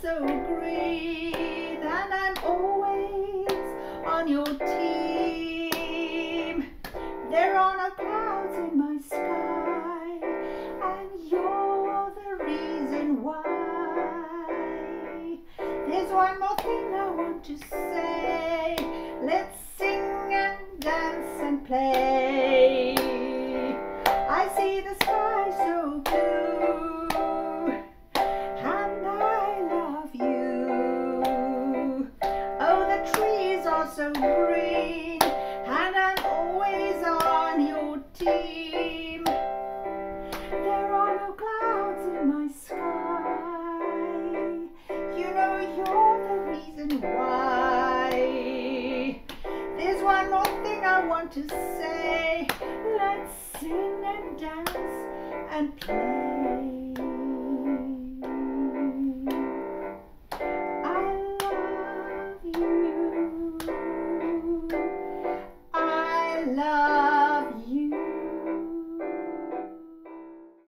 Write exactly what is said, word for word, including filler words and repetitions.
so green, and I'm always on your team. There are no clouds in my sky, and you're the reason why. There's one more thing I want to say. Let's sing and dance and play. I see the sky so blue, and I love you. Oh, the trees are so green, and I'm always on your team. There are no clouds in my sky. You know you're the reason why. There's one more thing I want to say. Let's sing and dance and play. I love you. I love